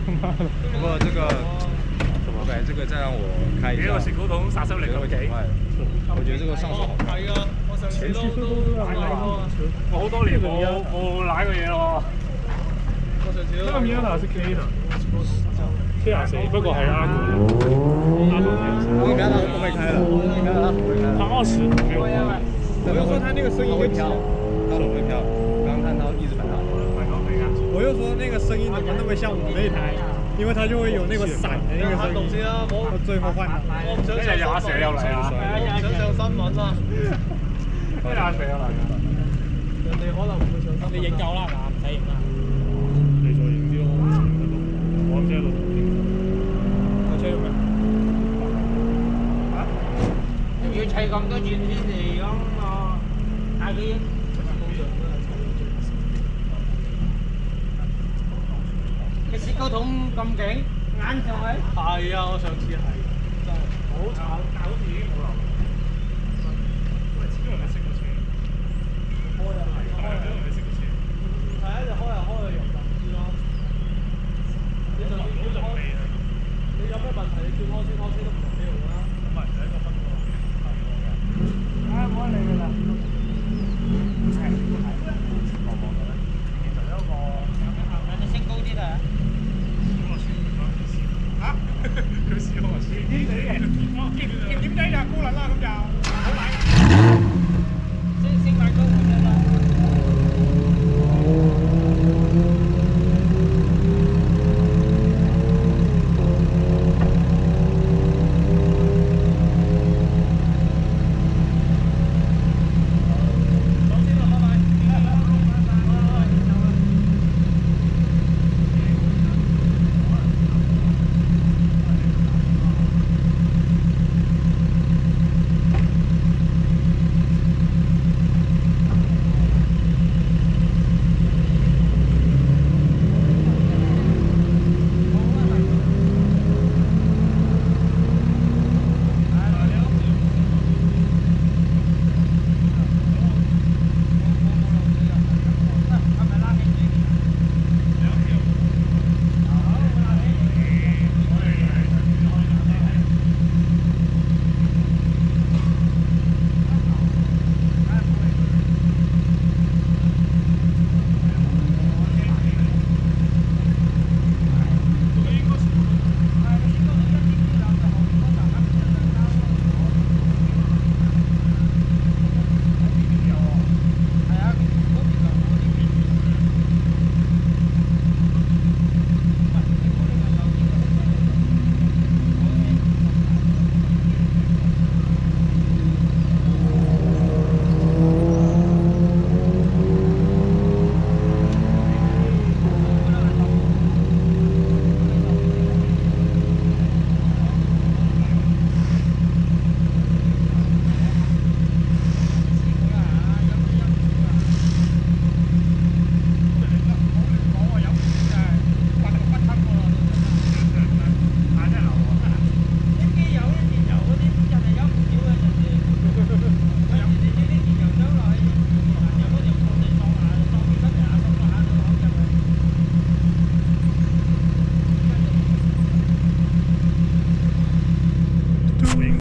不过这个怎么办？这个再让我开一下。 呢個雪糕筒殺傷力咁勁， 我覺得這個上手好快。 係啊，我上次都我好多年冇奶過嘢咯。 我上次都。 呢個米亞達是 K 的，K24，不過係阿古的，阿古的。 我米亞達不會開了，米亞達不會開了。 他20沒有。 我就說他那個聲音會飄，他手會飄。剛剛看他一直反彈。 我又說那個聲音怎麼那麼像我那台？因為它就會有那個閃的那個聲音。我最後換了。我唔想上新聞。我唔想上新聞啊！ 咩阿蛇啊嚟㗎？ 人哋可能唔會上新聞。你影夠啦係嘛？唔使影啦。 你再影啲咯，我車度影。 我車咩？ 嚇？要砌咁多轉先嚟咁啊！大佢。嘅雪糕筒咁勁，啱上去。 係啊，我上次係真係好慘， 但好似已經冇流。因為始終人哋識個車。開又係，因為你識個車。 係啊，就開又用陣啲咯。你就算開，你有咩問題？你叫拖車都唔同你用啦。 唔係，第一個分過。 啊，唔好理佢啦。係。 望望到咧，其實有一個。 你升高啲啦。 嚇！佢試我先。點解㗎？高撚啦咁就。